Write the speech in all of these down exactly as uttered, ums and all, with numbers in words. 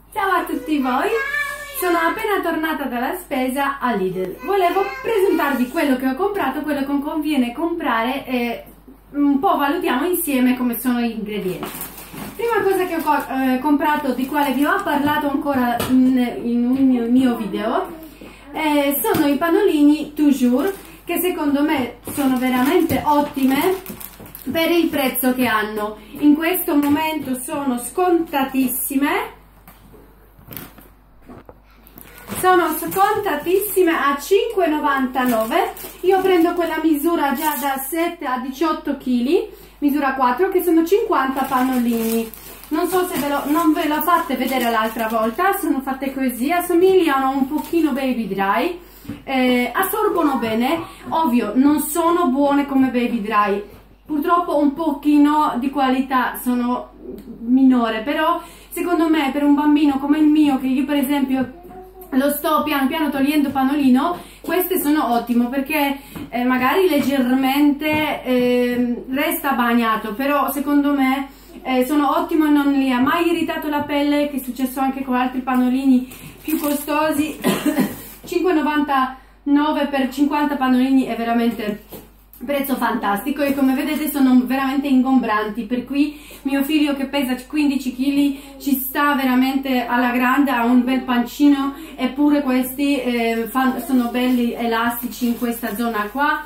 Ciao a tutti voi, sono appena tornata dalla spesa a Lidl. Volevo presentarvi quello che ho comprato, quello che conviene comprare e un po' valutiamo insieme come sono gli ingredienti. Prima cosa che ho eh, comprato, di quale vi ho parlato ancora in, in un mio video, eh, sono i pannolini Toujours, che secondo me sono veramente ottime per il prezzo che hanno. In questo momento sono scontatissime, sono scontatissime a cinque e novantanove. Io prendo quella misura già da sette a diciotto chili, misura quattro, che sono cinquanta pannolini. Non so se ve lo, non ve l'ho fatte vedere l'altra volta, sono fatte così, assomigliano un pochino Baby Dry, eh, assorbono bene. Ovvio non sono buone come Baby Dry, purtroppo un pochino di qualità sono minore, però secondo me per un bambino come il mio, che io per esempio lo sto piano piano togliendo pannolino, queste sono ottime perché eh, magari leggermente eh, resta bagnato, però secondo me eh, sono ottime, non li ha mai irritato la pelle, che è successo anche con altri pannolini più costosi. cinque e novantanove per cinquanta pannolini è veramente prezzo fantastico, e come vedete sono veramente ingombranti, per cui mio figlio che pesa quindici chili ci sta veramente alla grande, ha un bel pancino, eppure questi eh, fan, sono belli elastici in questa zona qua,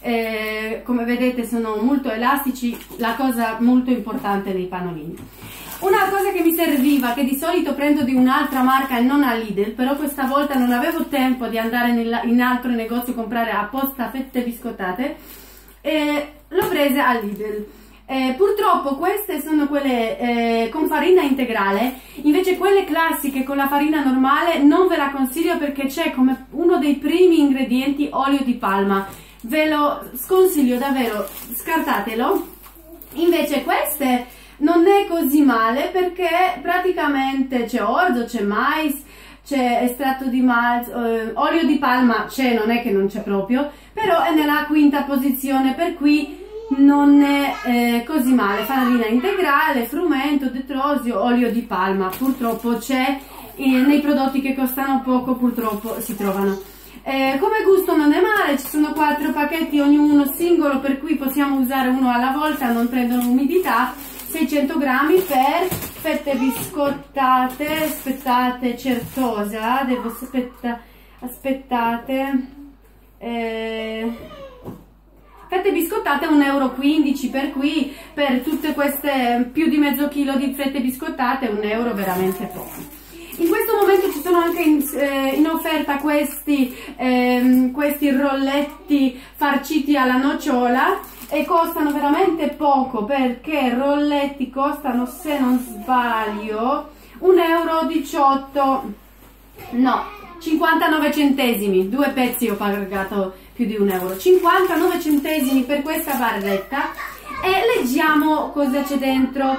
eh, come vedete sono molto elastici, la cosa molto importante dei pannolini. Una cosa che mi serviva, che di solito prendo di un'altra marca e non a Lidl, però questa volta non avevo tempo di andare nel, in altro negozio a comprare apposta fette biscottate, e l'ho prese a Lidl. Eh, purtroppo queste sono quelle eh, con farina integrale, invece quelle classiche con la farina normale non ve la consiglio, perché c'è come uno dei primi ingredienti olio di palma. Ve lo sconsiglio davvero, scartatelo. Invece queste non è così male, perché praticamente c'è orzo, c'è mais, c'è estratto di malto, eh, olio di palma c'è, non è che non c'è proprio, però è nella quinta posizione, per cui non è eh, così male. Farina integrale, frumento, detrosio, olio di palma, purtroppo c'è eh, nei prodotti che costano poco, purtroppo si trovano. Eh, come gusto non è male, ci sono quattro pacchetti, ognuno singolo, per cui possiamo usare uno alla volta, non prendono umidità. seicento grammi per fette biscottate, aspettate, certosa, devo aspetta, aspettate, eh, fette biscottate uno e quindici euro, per cui per tutte queste più di mezzo chilo di fette biscottate un euro veramente poco. In questo momento ci sono anche in, eh, in offerta questi, eh, questi rolletti farciti alla nocciola, e costano veramente poco, perché rolletti costano, se non sbaglio, un euro diciotto, no, cinquantanove centesimi, due pezzi ho pagato più di un euro, cinquantanove centesimi per questa barretta. E leggiamo cosa c'è dentro.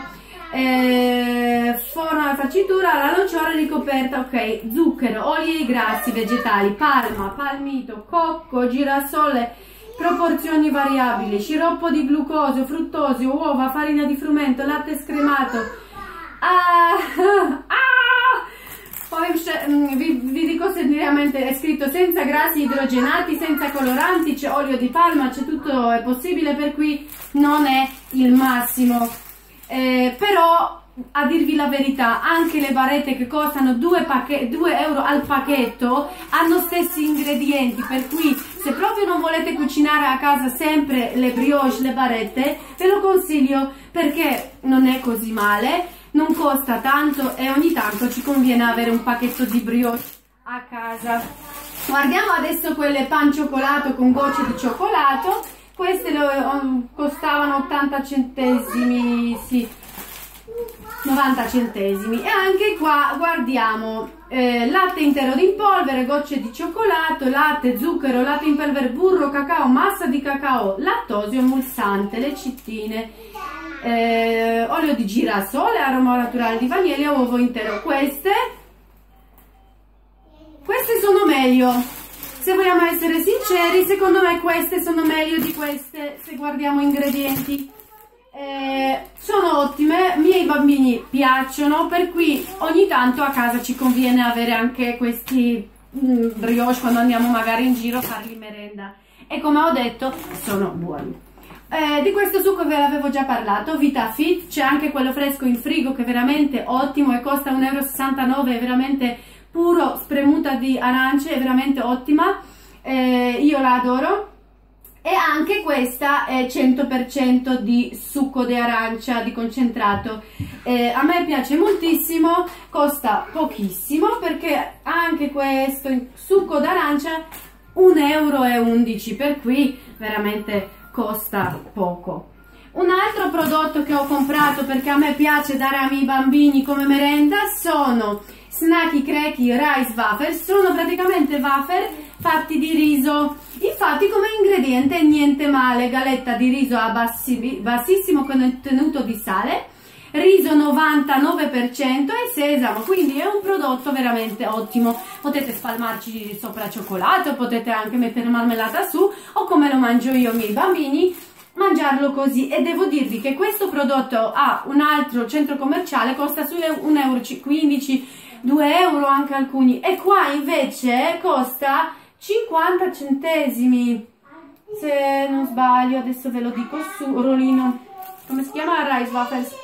Eh, forno alla farcitura, la nocciola ricoperta, ok, zucchero, oli grassi vegetali, palma, palmito, cocco, girasole, proporzioni variabili, sciroppo di glucosio, fruttosio, uova, farina di frumento, latte scremato. Ah, ah, poi vi, vi dico seriamente, è scritto senza grassi idrogenati, senza coloranti, c'è olio di palma, c'è tutto, è possibile, per cui non è il massimo. Eh, però a dirvi la verità, anche le barrette che costano due euro al pacchetto hanno stessi ingredienti, per cui se proprio non volete cucinare a casa sempre le brioche, le barrette, ve lo consiglio, perché non è così male, non costa tanto e ogni tanto ci conviene avere un pacchetto di brioche a casa. Guardiamo adesso quelle pan cioccolato con gocce di cioccolato. Queste lo, um, costavano ottanta centesimi, sì, novanta centesimi. E anche qua guardiamo eh, latte intero in polvere, gocce di cioccolato, latte, zucchero, latte in polvere, burro, cacao, massa di cacao, lattosio emulsante, lecittine, eh, olio di girasole, aroma naturale di vaniglia, uovo intero. Queste queste sono meglio. Se vogliamo essere sinceri, secondo me queste sono meglio di queste, se guardiamo ingredienti. eh, sono ottime, miei bambini piacciono, per cui ogni tanto a casa ci conviene avere anche questi mm, brioche quando andiamo magari in giro a farli merenda, e come ho detto sono buoni. Eh, di questo succo ve l'avevo già parlato, Vitafit, c'è anche quello fresco in frigo che è veramente ottimo e costa uno e sessantanove euro, è veramente puro, spremuta di arance, è veramente ottima, eh, io la adoro. E anche questa è cento per cento di succo di arancia, di concentrato. Eh, a me piace moltissimo, costa pochissimo, perché anche questo succo d'arancia un euro e undici, per cui veramente costa poco. Un altro prodotto che ho comprato perché a me piace dare ai miei bambini come merenda sono Snacky Cracky Rice Waffles. Sono praticamente wafer fatti di riso, infatti come ingrediente niente male, galletta di riso a bassi, bassissimo contenuto di sale, riso novantanove per cento e sesamo, quindi è un prodotto veramente ottimo. Potete spalmarci sopra cioccolato, potete anche mettere marmellata su, o come lo mangio io e i miei bambini, mangiarlo così. E devo dirvi che questo prodotto a un altro centro commerciale costa su un euro e quindici, due euro anche alcuni, e qua invece costa cinquanta centesimi, se non sbaglio, adesso ve lo dico su, Rolino, come si chiama? Rice Waffles,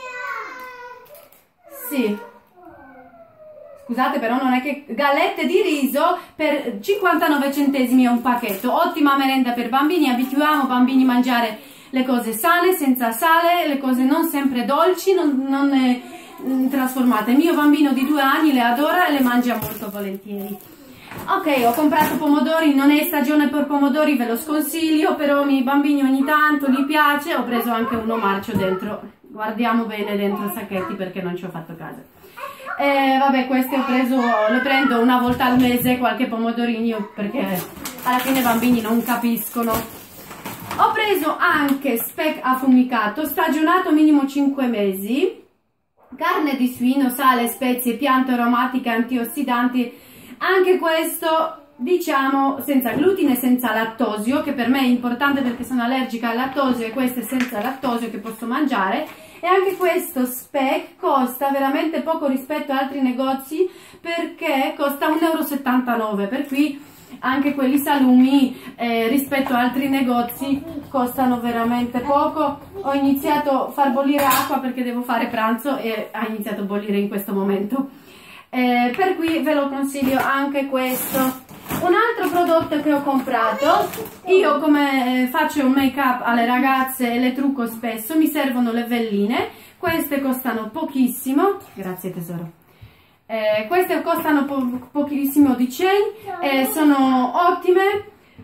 sì, scusate, però non è che, gallette di riso per cinquantanove centesimi è un pacchetto, ottima merenda per bambini. Abituiamo bambini a mangiare le cose sane, senza sale, le cose non sempre dolci, non, non eh, trasformate. Il mio bambino di due anni le adora e le mangia molto volentieri. Ok, ho comprato pomodori, non è stagione per pomodori, ve lo sconsiglio, però ai miei bambini ogni tanto gli piace. Ho preso anche uno marcio dentro, guardiamo bene dentro i sacchetti perché non ci ho fatto caso. E vabbè, questi ho preso, lo prendo una volta al mese, qualche pomodorino, perché alla fine i bambini non capiscono. Ho preso anche speck affumicato, stagionato minimo cinque mesi, carne di suino, sale, spezie, piante aromatiche, antiossidanti. Anche questo, diciamo, senza glutine, senza lattosio, che per me è importante perché sono allergica al lattosio, e questo è senza lattosio che posso mangiare. E anche questo speck costa veramente poco rispetto ad altri negozi, perché costa un euro e settantanove, per cui anche quelli salumi eh, rispetto ad altri negozi costano veramente poco. Ho iniziato a far bollire acqua perché devo fare pranzo e ha iniziato a bollire in questo momento. Eh, per cui ve lo consiglio anche questo. Un altro prodotto che ho comprato, io come faccio un make up alle ragazze e le trucco spesso, mi servono le velline. Queste costano pochissimo, grazie tesoro. Eh, queste costano po pochissimo di cien, eh, sono ottime,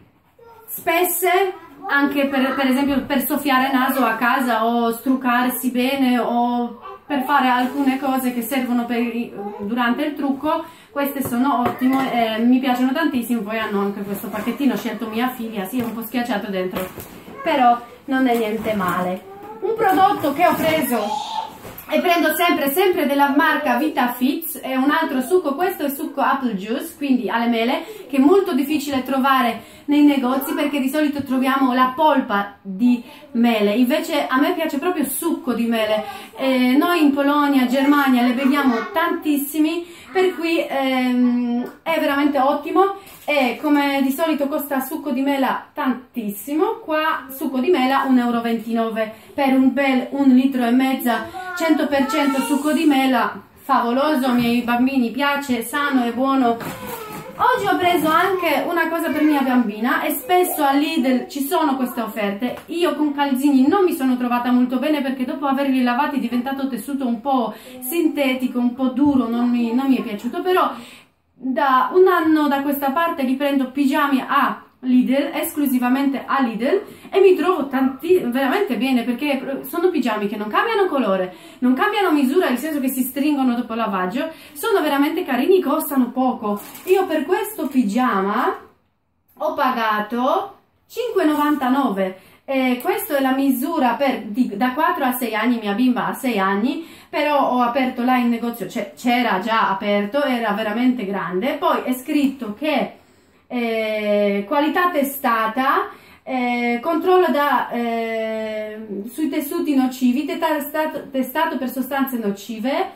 spesse, anche per, per esempio per soffiare naso a casa o struccarsi bene, o per fare alcune cose che servono per, durante il trucco. Queste sono ottime, eh, mi piacciono tantissimo. Poi hanno anche questo pacchettino, ho scelto mia figlia, sì, è un po' schiacciato dentro, però non è niente male. Un prodotto che ho preso e prendo sempre, sempre della marca Vitafit, è un altro succo, questo è succo apple juice, quindi alle mele, che è molto difficile trovare nei negozi perché di solito troviamo la polpa di mele, invece a me piace proprio succo di mele. Eh, noi in Polonia, Germania le beviamo tantissimi, per cui ehm, è veramente ottimo. E come di solito costa succo di mela tantissimo, qua succo di mela un euro e ventinove per un bel un litro e mezza, cento per cento succo di mela, favoloso, ai miei bambini piace, sano e buono. Oggi ho preso anche una cosa per mia bambina, e spesso a Lidl ci sono queste offerte. Io con calzini non mi sono trovata molto bene perché dopo averli lavati è diventato tessuto un po' sintetico, un po' duro, non mi, non mi è piaciuto, però da un anno da questa parte li prendo pigiami a Lidl, esclusivamente a Lidl, e mi trovo tanti, veramente bene, perché sono pigiami che non cambiano colore, non cambiano misura, nel senso che si stringono dopo il lavaggio, sono veramente carini, costano poco. Io per questo pigiama ho pagato cinque e novantanove. Eh, questa è la misura per di, da quattro a sei anni, mia bimba ha sei anni, però ho aperto là in negozio, c'era già aperto, era veramente grande. Poi è scritto che eh, qualità testata, eh, controllo da, eh, sui tessuti nocivi, testato, testato per sostanze nocive,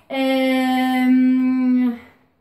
ehm,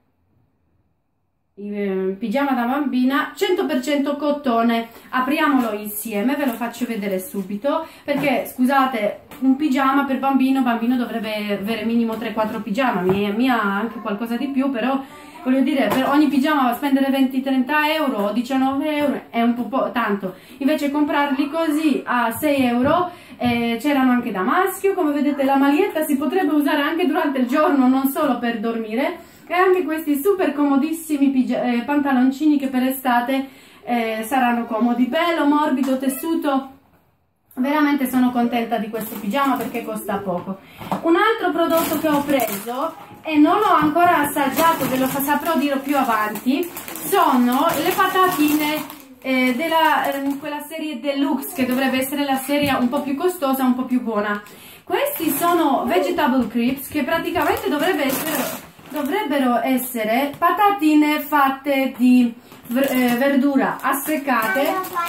pigiama da bambina, cento per cento cotone. Apriamolo insieme, ve lo faccio vedere subito, perché scusate, un pigiama per bambino, bambino dovrebbe avere minimo tre quattro pigiama, mia, mia anche qualcosa di più, però voglio dire, per ogni pigiama spendere venti trenta euro o diciannove euro è un po', po' tanto, invece comprarli così a sei euro, eh, c'erano anche da maschio, come vedete la maglietta si potrebbe usare anche durante il giorno, non solo per dormire, e anche questi super comodissimi eh, pantaloncini che per estate eh, saranno comodi, bello, morbido, tessuto. Veramente sono contenta di questo pigiama perché costa poco. Un altro prodotto che ho preso e non l'ho ancora assaggiato, ve lo saprò dire più avanti, sono le patatine eh, della eh, quella serie deluxe, che dovrebbe essere la serie un po' più costosa, un po' più buona. Questi sono vegetable crisps, che praticamente dovrebbe essere dovrebbero essere patatine fatte di eh, verdura asseccate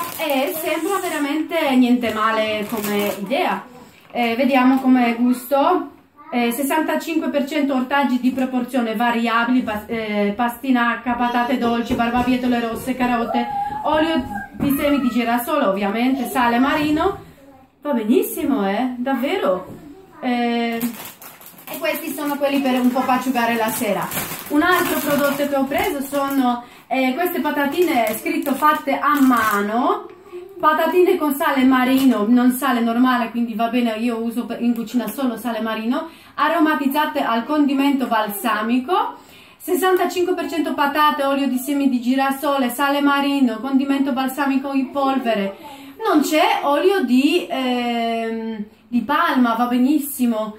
e sembra veramente niente male come idea. Eh, vediamo com'è gusto. Eh, sessantacinque per cento ortaggi di proporzione variabili, pas eh, pastinaca, patate dolci, barbabietole rosse, carote, olio di semi di girasole, ovviamente, sale marino. Va benissimo, eh? Davvero. Eh, E questi sono quelli per un po' asciugare la sera. Un altro prodotto che ho preso sono eh, queste patatine scritto fatte a mano, patatine con sale marino, non sale normale, quindi va bene, io uso in cucina solo sale marino, aromatizzate al condimento balsamico, sessantacinque per cento patate, olio di semi di girasole, sale marino, condimento balsamico in polvere, non c'è olio di, eh, di palma, va benissimo.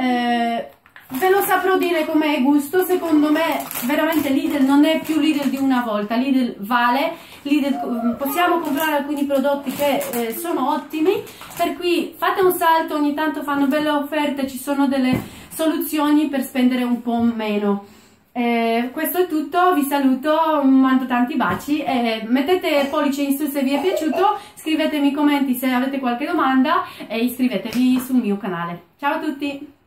Eh, ve lo saprò dire com'è gusto. Secondo me veramente Lidl non è più Lidl di una volta, Lidl vale, Lidl, possiamo comprare alcuni prodotti che eh, sono ottimi, per cui fate un salto, ogni tanto fanno belle offerte, ci sono delle soluzioni per spendere un po' meno. Eh, questo è tutto, vi saluto, mando tanti baci e mettete pollice in su se vi è piaciuto, scrivetemi commenti se avete qualche domanda e iscrivetevi sul mio canale. Ciao a tutti!